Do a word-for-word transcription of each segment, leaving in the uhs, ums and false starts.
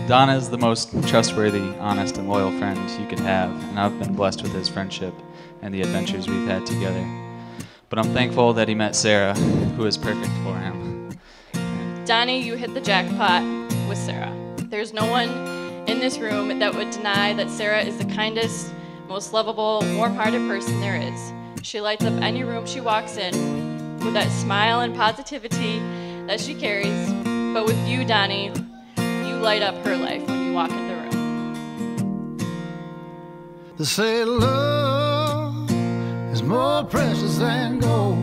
Donna is the most trustworthy, honest, and loyal friend you could have, and I've been blessed with his friendship and the adventures we've had together. But I'm thankful that he met Sarah, who is perfect for him. Donnie, you hit the jackpot with Sarah. There's no one in this room that would deny that Sarah is the kindest, most lovable, warm-hearted person there is. She lights up any room she walks in with that smile and positivity that she carries. But with you, Donnie, you light up her life when you walk in the room. They say love is more precious than gold.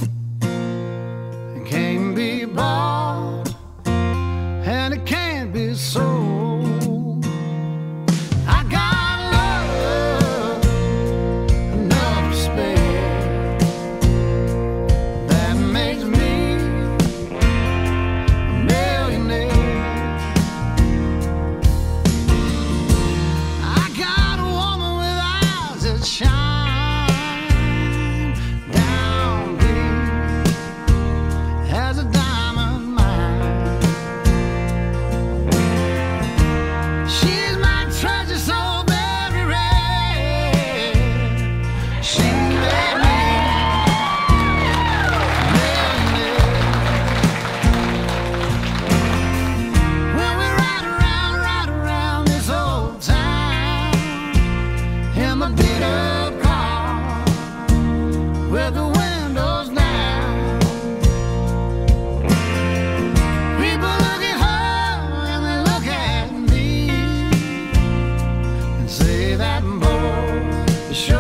It can't be bought and it can't be sold. I got love enough to spare that makes me a millionaire. I got a woman with eyes that shine down deep as a diamond mine. She's my treasure so very rare. She made me a millionaire. When we ride around, ride around this old town in my beat up car with the windows down, people look at her and they look at me and say that boy is sure